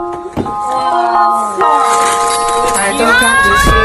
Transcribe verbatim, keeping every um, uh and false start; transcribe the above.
哇塞！ 来，这个看就是